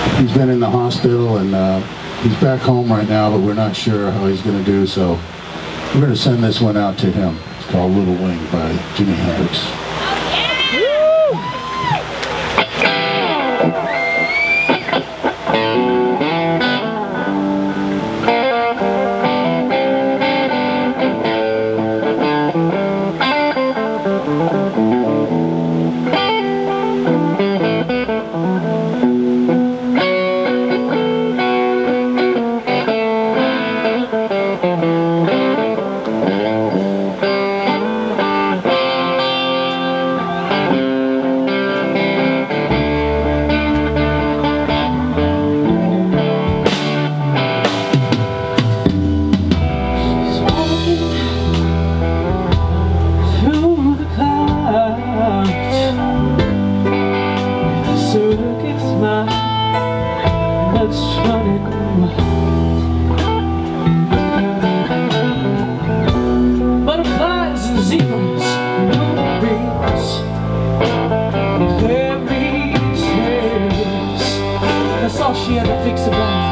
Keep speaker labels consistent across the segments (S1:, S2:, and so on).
S1: He's been in the hospital, and he's back home right now, but we're not sure how he's going to do, so we're going to send this one out to him. It's called Little Wing by Jimi Hendrix.
S2: Butterflies and zebras, moonbeams, fairy tales. That's all she ever thinks about.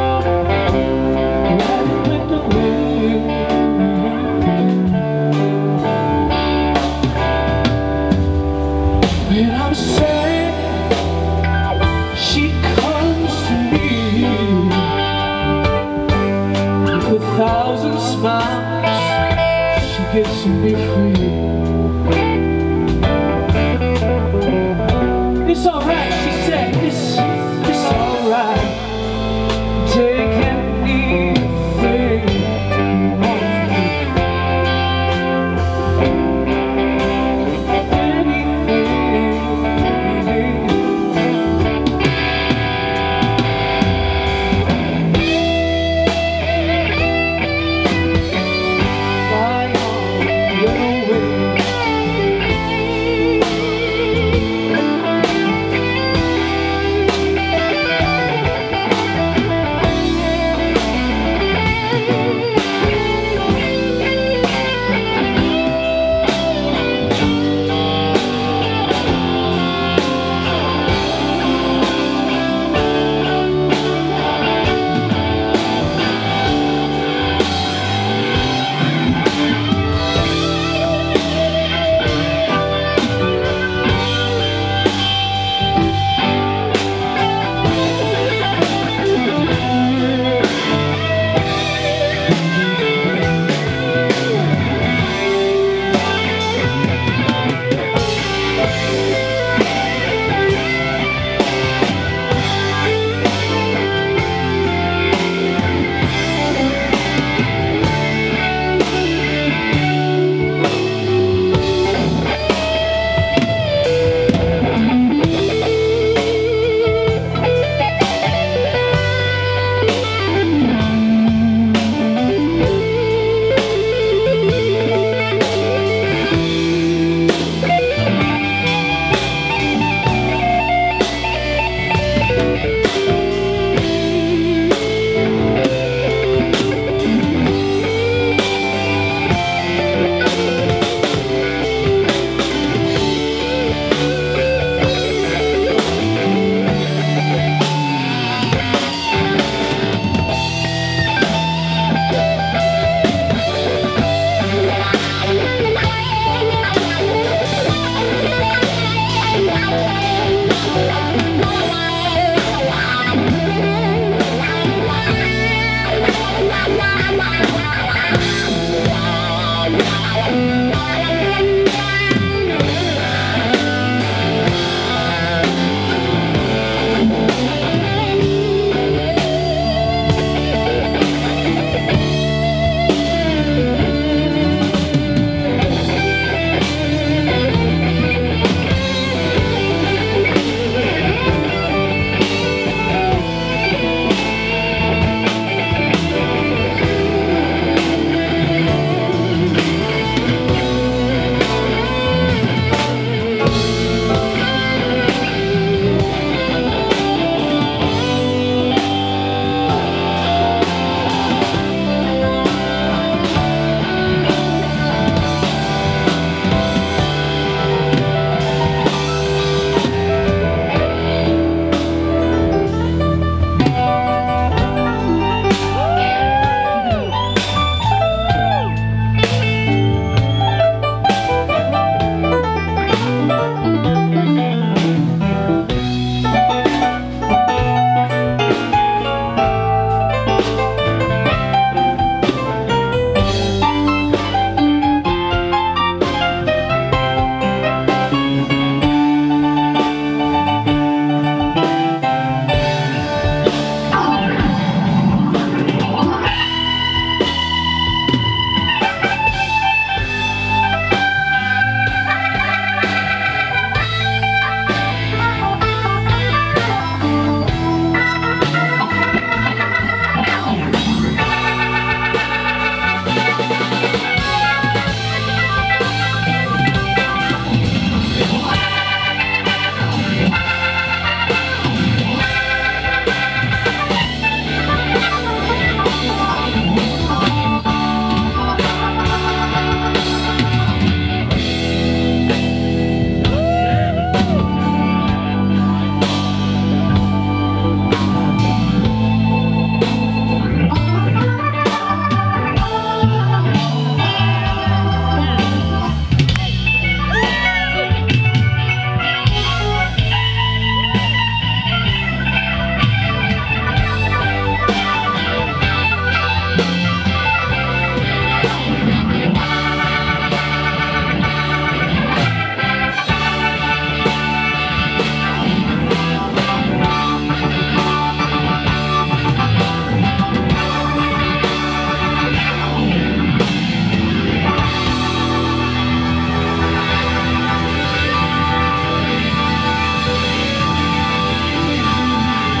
S2: When it went away. When I'm sad, she comes to me with 1,000 smiles. She gets to be free. It's alright, she said, it's alright. Take anything you want from me.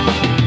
S2: Thank